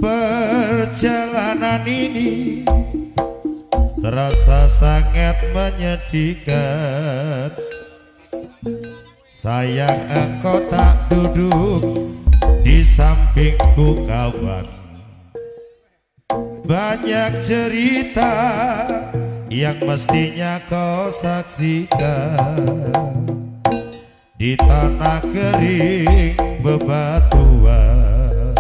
Perjalanan ini terasa sangat menyedihkan. Sayang engkau tak duduk di sampingku kawan. Banyak cerita yang mestinya kau saksikan. Di tanah kering bebatuan,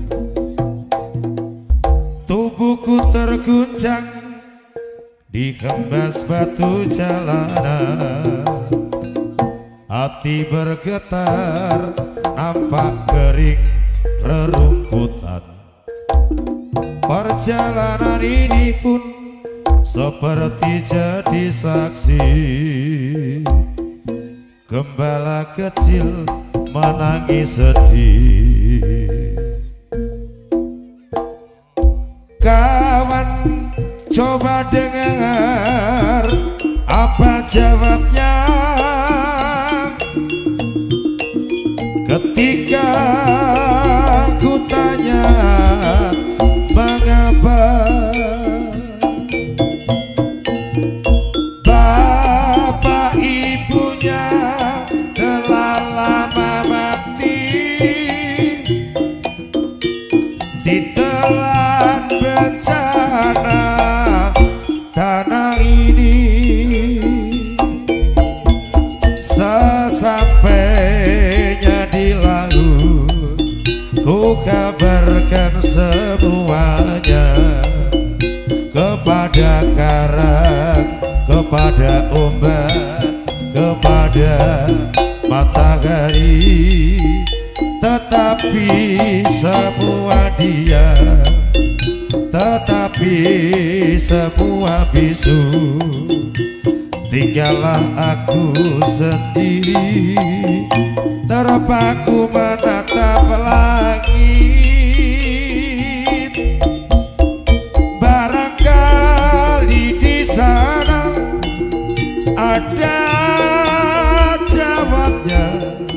tubuhku terguncang dihembas batu jalanan. Hati bergetar nampak kering rerumputan. Perjalanan ini pun seperti jadi saksi. Gembala kecil menangis sedih. Kawan, coba dengar apa jawabnya ketika ku tanya mengapa bapak ibunya telah lama mati ditelan bencana tanah ini. Sesampainya di laut ku kabarkan semuanya kepada karang, kepada ombak, kepada matahari. Tetapi semua diam, tetapi semua bisu. Tinggallah aku sendiri terpaku menatap langit. Barangkali di sana ada jawabnya.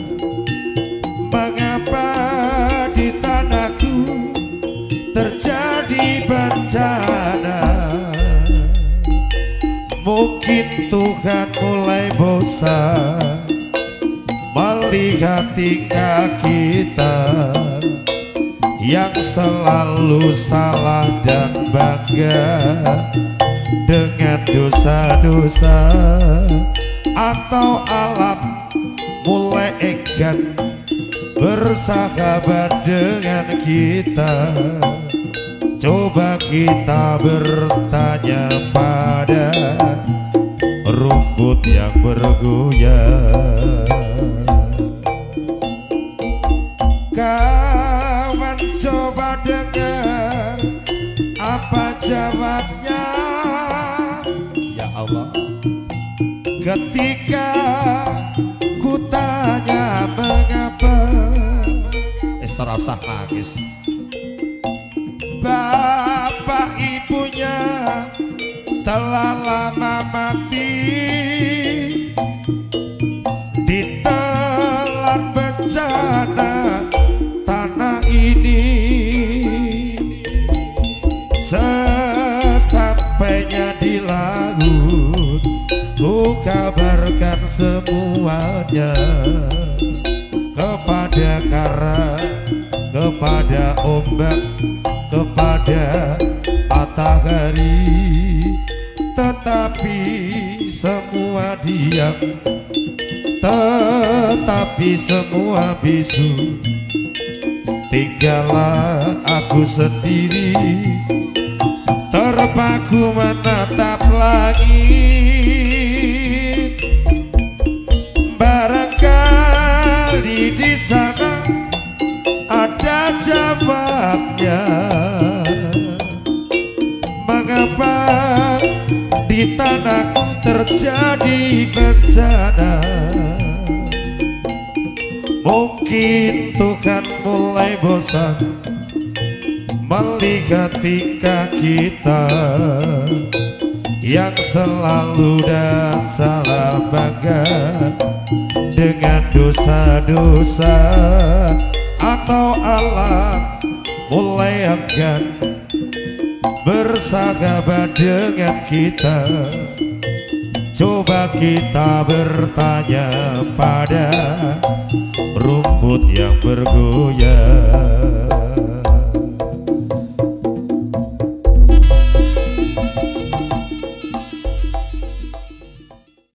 Mengapa di tanahku terjadi bencana? Mungkin Tuhan mulai bosan melihat tingkah kita yang selalu salah dan bangga dengan dosa-dosa. Atau alam mulai enggan bersahabat dengan kita. Coba kita bertanya pada rumput yang bergoyang. Kawan, coba dengar apa jawabnya. Ya Allah, ketika ku tanya mengapa, serasa nangis. Bapak ibunya telah lama mati ditelan bencana tanah ini. Sesampainya di laut ku kabarkan semuanya kepada karang, kepada ombak, kepada matahari. Tetapi semua diam, tetapi semua bisu. Tinggallah aku sendiri terpaku menatap langit. Barangkali di sana ada jawabnya. Mengapa di tanahku terjadi bencana? Mungkin Tuhan mulai bosan melihat tingkah kita yang selalu dan salah bangga dengan dosa-dosa. Atau alam mulai enggan bersahabat dengan kita. Coba kita bertanya pada rumput yang bergoyang.